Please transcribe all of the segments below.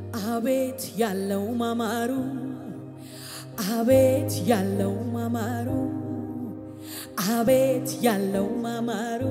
አቤት ያለው ማማሩ አቤት ያለው ማማሩ አቤት ያለው ማማሩ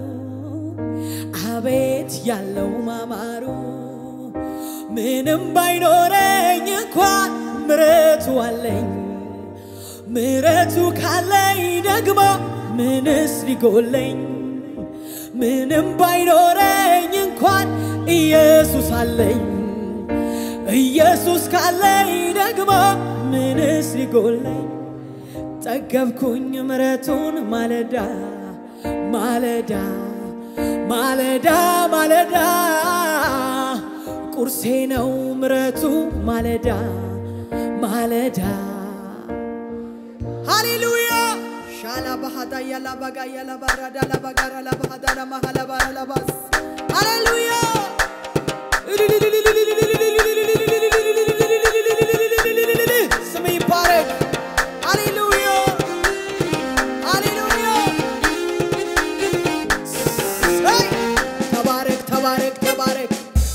አቤት ያለው ማማሩ ምንም ባይኖረኝ እንኳን ምሕረቱ አለኝ ምሕረቱ ካለኝ ደግሞ ምንስ ሊጎለኝ ምንም ባይኖረኝ እንኳን ኢየሱስ አለኝ ኢየሱስ ካለኝ ደግሞ ምንስ ሊጎለኝ ጠገብኩኝ ምሕረቱን ማለዳ ማለዳ ማለዳ ማለዳ ቁርሴ ነው ምሕረቱ ማለዳ ማለዳ ሃሌሉያ ሻላ ባህዳ ያላ ባጋ ያላ ባራዳ ላ ባጋራ ላ ባህዳ ላ ማሃላ ባራ ላ ባስ ሃሌሉያ ስሜ ይባረክ ሃሌሉያ ሃሌሉያ ተባረክ ተባረክ ተባረክ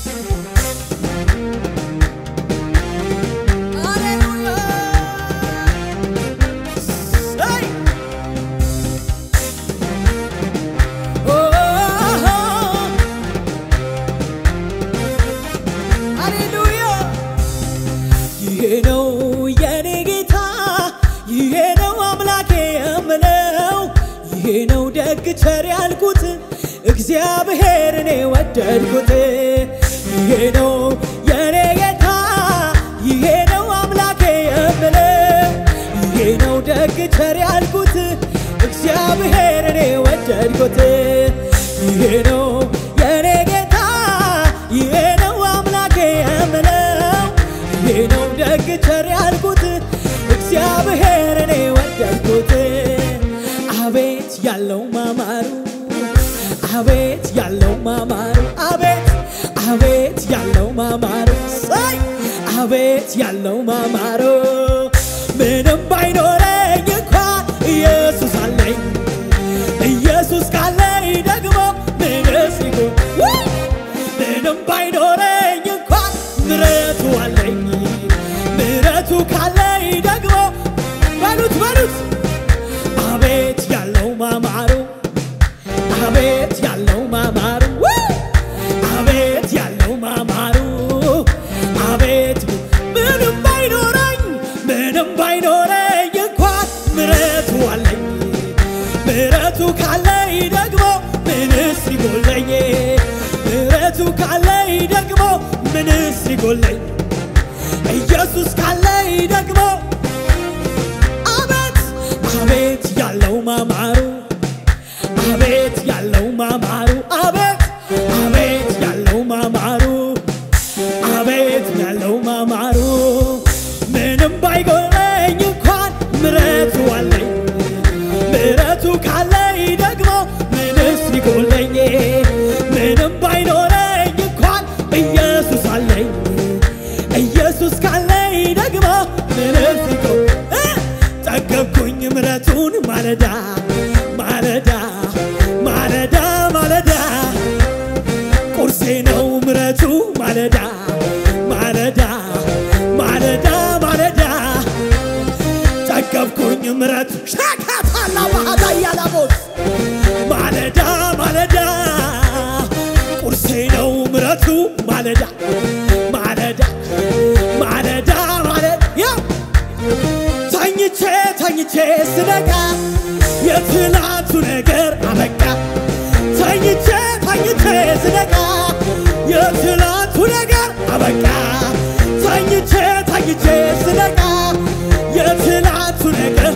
ቸር ያልኩት እግዚአብሔር እኔ ወደድኩት ይሄ ነው የኔ ጌታ ይሄ ነው አምላኬ የምለው ይሄ ነው ደግ ቸር ያልኩት እግዚአብሔር እኔ ወደድኩት ይሄ ነው የኔ ጌታ ይሄ ነው አምላኬ የምለው ይሄ ነው ደግ ቸር ያልኩት እግዚአብሔር እኔ ወደድኩት አቤት ያለው ማማሩ አቤት ያለው ማማሩ አቤት አቤት ያለው ማማሩ ሳይ አቤት ያለው ማማሩ ምንም ባይኖረኝ እንኳን ኢየሱስ አለኝ ኢየሱስ ካለኝ ደግሞ ምንስ ሊጎለኝ ምንም ባይኖረኝ እንኳን ምሕረቱ አለኝ ምሕረቱ ካለኝ ደግሞ በሉት በሉት አቤት ያለው ማማሩ አቤት ያለው ማማሩ አቤት ያለው ማማሩ አቤት ምንም ባይኖረኝ እንኳን ምሕረቱ አለኝ ምሕረቱ ካለኝ ደግሞ ምንስ ሊጎለኝ ምሕረቱ ካለኝ ደግሞ ምንስ ሊጎለኝ ኢየሱስ ካለኝ ደግሞ አቤት ያለው ማማሩ አቤት ያለው ማማሩ አቤት አቤት ያለው ማማሩ አቤት ያለው ማማሩ ምንም ባይጎለኝ እንኳን ምሕረቱ አለኝ ምሕረቱ ካለኝ ደግሞ ምንስ ሊጎለኝ ምንም ባይኖረኝ እንኳን ኢየሱስ አለኝ ኢየሱስ ካለኝ ደግሞ ምንስ ሊጎለኝ ጠገብኩኝ ምሕረቱን ማለዳ ማለዳ ማለዳ ማለዳ ቁርሴ ነው ምሕረቱ ማለዳ ማለዳ ማለዳ ማለዳ ጠገብኩኝ ምሕረቱ ሻካታላ ባህዳ ያላቦት ማለዳ ማለዳ ቁርሴ ነው ምሕረቱ ማለዳ ማለዳ ማለዳ ማለዳ ተኝቼ ስነቃ የትላንቱ ነገር አበቃ ተኝቼ ስነቃ የትላንቱ ነገር አበቃ ተኝቼ ስነቃ የትላንቱ ነገር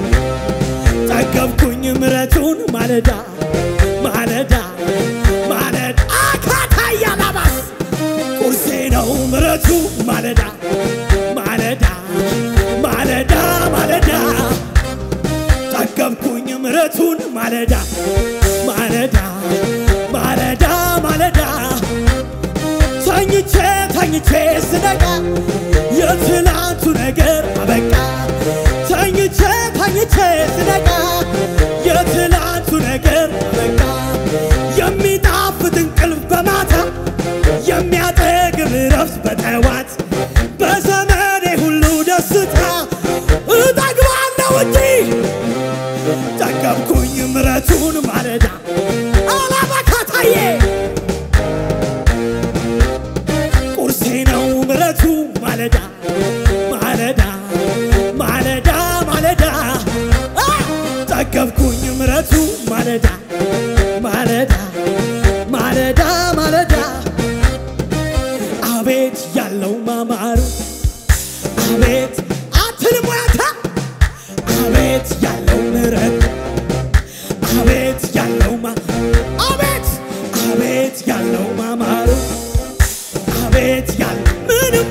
ጠገብኩኝ ምሕረቱን ማለዳ ማለዳ ማለዳ አካታያ ላባስ ቁርሴ ነው ምሕረቱ ማለዳ ማለዳ ማለዳ ማለዳ ጠገብኩኝ ምሕረቱን ማለዳ ማለዳ ማለዳ ማለዳ ተኝቼ ስነቃ የትላንቱ ነገር አበቃ ተኝቼ ስነቃ የትላንቱ ነገር አበቃ የሚጣፍጥ እንቅልፍ በማታ የሚያጠግብ ረፍት በጠዋት ምሕረቱን ማለዳ አላባካታዬ ቁርሴ ነው ምሕረቱ ማለዳ ማለዳ ማለዳ ማለዳ ጠገብኩኝ ምሕረቱ ማለዳ ማለዳ ማለዳ ማለዳ አቤት ያለው ማማሩ አቤት አትልሞያታ አቤት ያለው ምሕረት አቤት ያለው አቤት አቤት ያለው ማማሩ አቤት ያለው ምንም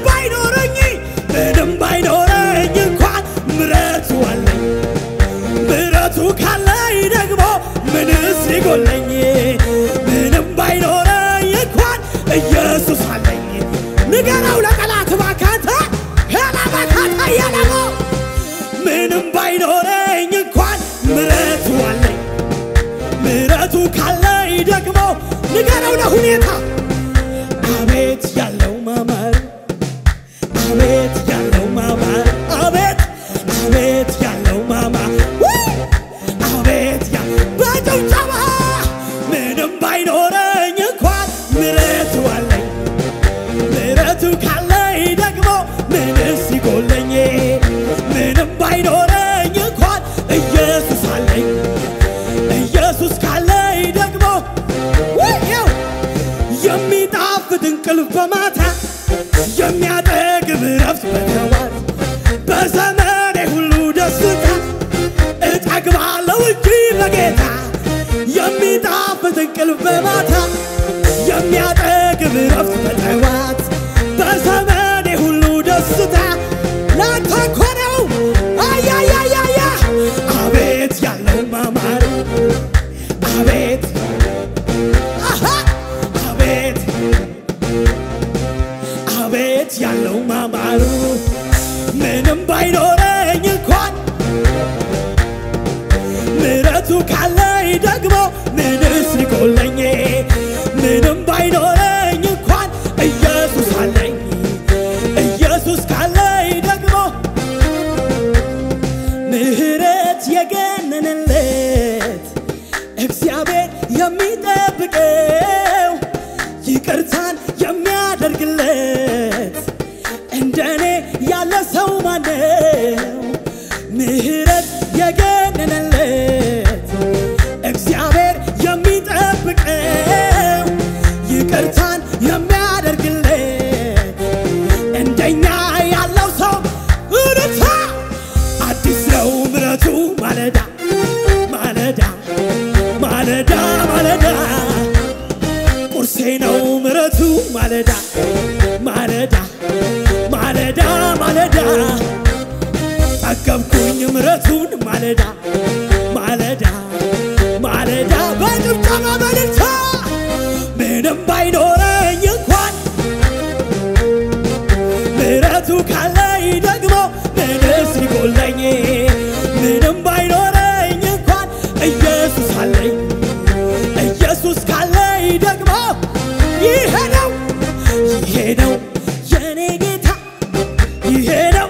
ባይኖረኝ እንኳን ምሕረቱ አለኝ ምሕረቱ ካለኝ ደግሞ ምንስ ይጎለኝ ምንም ባይኖረኝ እንኳን ኢየሱስ አለኝ ንገረው ለጠላት ባካታ ሄላባካታ ያለው ምንም ባይኖረኝ እንኳን ምሕረቱ አለኝ ምሕረቱ ካለኝ ደግሞ ንገረው ለሁኔታ አቤት ያለው ማማር አቤት ያለው ማማር አቤት አቤት ያለው ማማር አቤት ያ በጭብጨባ ምንም ባይኖረኝ እንኳን ምሕረቱ አለኝ ምሕረቱ ካለኝ ደግሞ ምንስ ይጎለኝ ምንም ባይኖረኝ እንኳን ኢየሱስ አለኝ ኢየሱስ ካለኝ ደግሞ የሚጣፍጥ እንቅልፍ በማታ የሚያጠግብ ረፍት በጠዋት በዘመኔ ሁሉ ደስታ እጠግባለሁ እንጂ በጌታ የሚጣፍጥ እንቅልፍ በማታ የሚያጠግብ ረፍት በጠዋት በዘመኔ ሁሉ ደስታ ላንተ እኮ ነው አያያያያ አቤት ያለው ማማር አቤት አቤት አቤት ያለው ማማሩ ምንም ባይኖረኝ እንኳን ምሕረቱ ካለኝ ደግሞ ምንስ ይጎለኝ ምንም ባይኖረኝ እንኳን ኢየሱስ አለኝ ኢየሱስ ካለኝ ደግሞ ምሕረት የገነነለት እግዚአብሔር የሚጠብቀው ይቅርታን የሚያደርግለት እንደኔ ያለ ሰው ማነው ምሕረት የገነነለት እግዚአብሔር የሚጠብቀው ይቅርታን የሚያደርግለት እንደኛ ያለው ሰው እርታ አዲስ ነው ምሕረቱ ማለዳ ማለዳ ማለዳ ማለዳ ቁርሴ ነው ምሕረቱ ማለዳ ማለዳ ማለዳ ማለዳ ጠገብኩኝ ምሕረቱን ማለዳ ማለዳ ማለዳ በጭብጨባ በልልታ ምንም ባይኖረኝ እንኳን ምሕረቱ ካለኝ ደግሞ ምንስ ይጎለኝ ምንም ባይኖረኝ እንኳን ኢየሱስ አለኝ ኢየሱስ ካለኝ ደግሞ ይሄ ነው የኔ ጌታ ይሄ ነው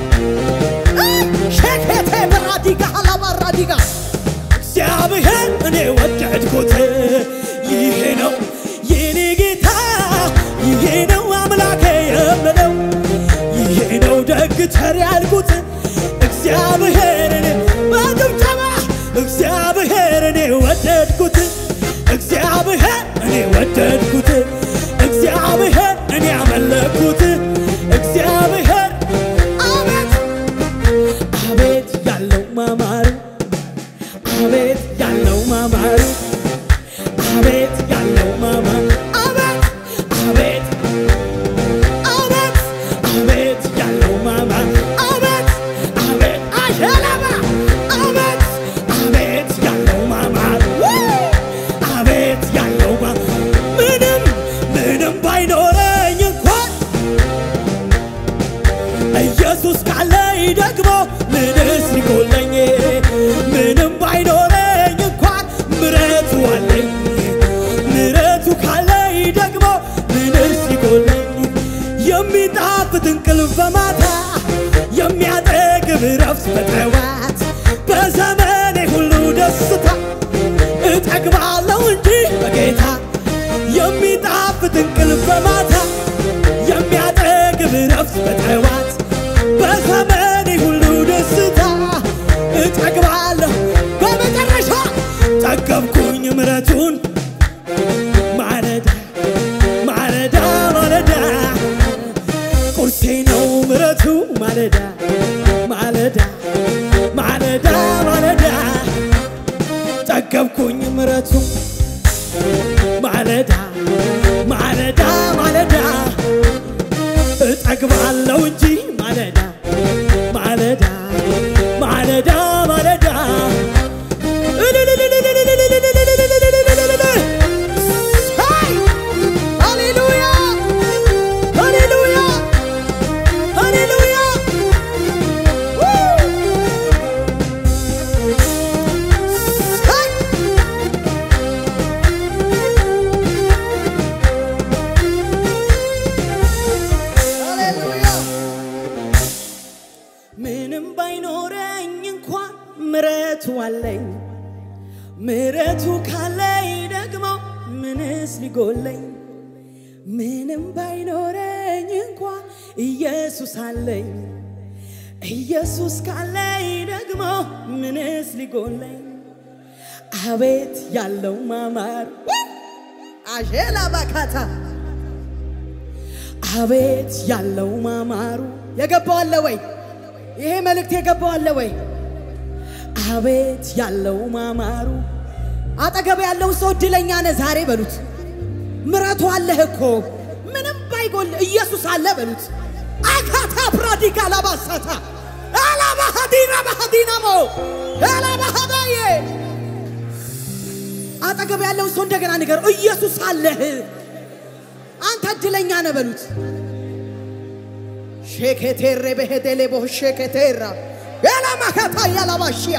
ሸከቴ በራዲጋ አላባራዲጋ እግዚአብሔር እኔ ወደድኩት ይሄ ነው የኔ ጌታ ይሄ ነው አምላኬ የምለው ይሄ ነው ደግ ተር ያልኩት እግዚአብሔር እኔ በጭብጨባ እግዚአብሔር እኔ ወደድኩት እግዚአብሔር እኔ ወደድኩት እግዚአብሔር እኔ አመለኩት እግዚአብሔር አቤት አቤት ያለው ማማሩ አቤት ያለው ማማሩ አቤት ያለው ማማሩ አቤት አቤት አቤት አቤት ያለው ማማሩ አቤት አቤት አሸላባ አቤት አቤት ያለው ማማሩ አቤት ያለው ምንም ባይኖረኝ እንኳን ኢየሱስ ካለኝ ደግሞ ምንስ ይጎለኝ ምንም ባይኖረኝ እንኳን ምሕረቱ አለኝ ምሕረቱ ካለኝ ደግሞ ምንስ ይጎለኝ የሚጣፍጥ እንቅልፍ በማታ የሚያጠግብ ረፍት በጠዋት በዘመኔ ሁሉ ደስታ እጠግባለሁ እንጂ በጌታ የሚጣፍጥ እንቅልፍ በማታ የሚያጠግብ ረፍት በጠዋት በዘመኔ ሁሉ ደስታ እጠግባለሁ በመጨረሻ ጠገብኩኝ ምሕረቱን ማለዳ ማለዳ ማለዳ ቁርሴ ነው ምሕረቱ ማለዳ ማለዳ ማለዳ ማለዳ ጠገብኩኝ ምሕረቱ ማለዳ ማለዳ ማለዳ እጠግባለሁ እንጂ ማለዳ ማለዳ ማለዳ ማለዳ ሃሌሉያ ሃሌሉያ ሃሌሉያ ምንም ባይኖረኝ እንኳን ምሕረቱ አለኝ ምሕረቱ ካለኝ ደግሞ ምንስ ሊጎለኝ ምንም ባይኖረኝ እንኳን ኢየሱስ አለኝ ኢየሱስ ካለኝ ደግሞ ምንስ ሊጎለኝ አቤት ያለው ማማር አጀላ ባካታ አቤት ያለው ማማሩ የገባው አለ ወይ ይሄ መልእክት የገባው አለ ወይ አቤት ያለው ማማሩ አጠገብ ያለው ሰው እድለኛ ነህ ዛሬ በሉት ምሕረቱ አለህ እኮ ምንም ባይጎል ኢየሱስ አለ በሉት አካታ ፕራዲካ ላባሳታ አላባሃዲና ባሃዲናሞ አላባሃዳዬ አጠገብ ያለው ሰው እንደገና ነገር ኢየሱስ አለህ አንተ እድለኛ ነህ በሉት ሼኬቴሬ በሄደሌ ቦሼኬቴራ ያላ ማካታ ያላ ባሽያ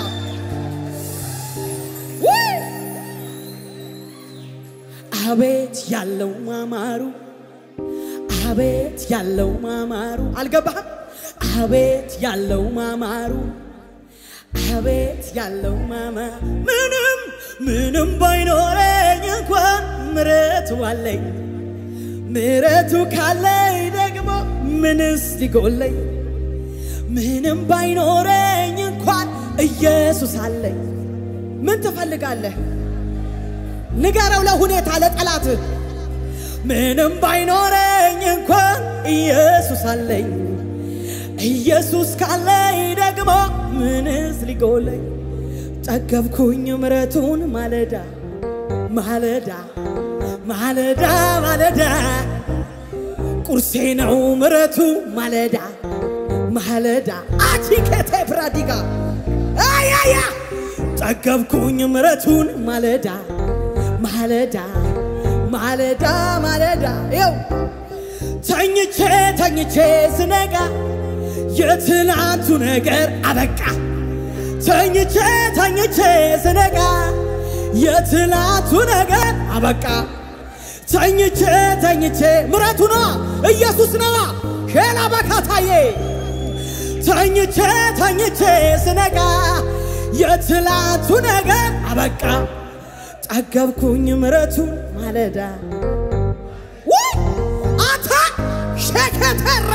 አቤት ያለው ማማሩ አቤት ያለው ማማሩ አልገባህም አቤት ያለው ማማሩ አቤት ያለው ማማሩ ምንም ባይኖረኝ እንኳን ምሕረቱ አለኝ ምሕረቱ ካለኝ ደግሞ ምንስ ሊጎለኝ ምንም ባይኖረኝ እንኳን ኢየሱስ አለኝ ምን ትፈልጋለህ ንገረው ለሁኔታ ለጠላት ምንም ባይኖረኝ እንኳን ኢየሱስ አለኝ ኢየሱስ ካለኝ ደግሞ ምንስ ሊጎለኝ ጠገብኩኝ ምሕረቱን ማለዳ ማለዳ ማለዳ ማለዳ ቁርሴ ነው ምሕረቱ ማለዳ ማለዳ አቲከቴ ፕራዲጋ አያያ ጠገብኩኝ ምሕረቱን ማለዳ ማለዳ ማለዳ ማለዳ ይው ተኝቼ ስነጋ የትናንቱ ነገር አበቃ ተኝቼ ስነጋ የትናንቱ ነገር አበቃ ተኝቼ ምሕረቱ ነው ኢየሱስ ነው ሼላ በካታዬ ተኝቼ ስነጋ የትናንቱ ነገር አበቃ ጠገብኩኝ ምሕረቱን ማለዳ አታ ሸከተራ